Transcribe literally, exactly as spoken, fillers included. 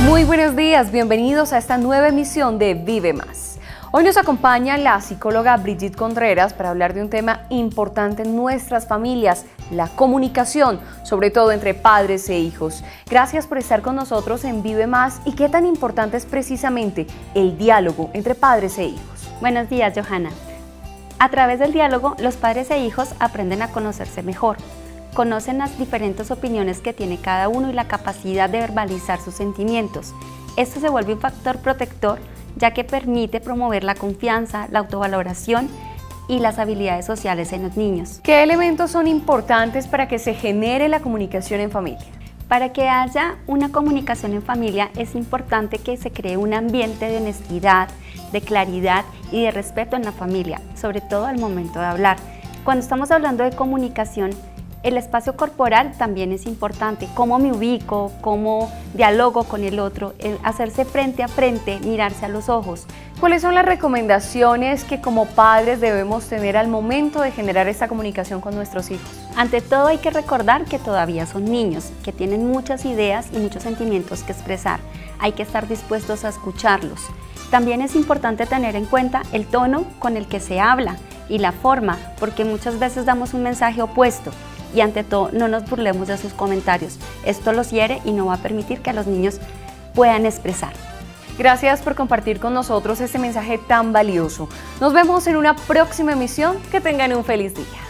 Muy buenos días, bienvenidos a esta nueva emisión de Vive Más. Hoy nos acompaña la psicóloga Brigitte Contreras para hablar de un tema importante en nuestras familias, la comunicación, sobre todo entre padres e hijos. Gracias por estar con nosotros en Vive Más y qué tan importante es precisamente el diálogo entre padres e hijos. Buenos días, Johanna. A través del diálogo, los padres e hijos aprenden a conocerse mejor. Conocen las diferentes opiniones que tiene cada uno y la capacidad de verbalizar sus sentimientos. Esto se vuelve un factor protector, ya que permite promover la confianza, la autovaloración y las habilidades sociales en los niños. ¿Qué elementos son importantes para que se genere la comunicación en familia? Para que haya una comunicación en familia es importante que se cree un ambiente de honestidad, de claridad y de respeto en la familia, sobre todo al momento de hablar. Cuando estamos hablando de comunicación, el espacio corporal también es importante, cómo me ubico, cómo dialogo con el otro, el hacerse frente a frente, mirarse a los ojos. ¿Cuáles son las recomendaciones que como padres debemos tener al momento de generar esta comunicación con nuestros hijos? Ante todo hay que recordar que todavía son niños, que tienen muchas ideas y muchos sentimientos que expresar. Hay que estar dispuestos a escucharlos. También es importante tener en cuenta el tono con el que se habla y la forma, porque muchas veces damos un mensaje opuesto. Y ante todo, no nos burlemos de sus comentarios. Esto los hiere y no va a permitir que los niños puedan expresar. Gracias por compartir con nosotros este mensaje tan valioso. Nos vemos en una próxima emisión. Que tengan un feliz día.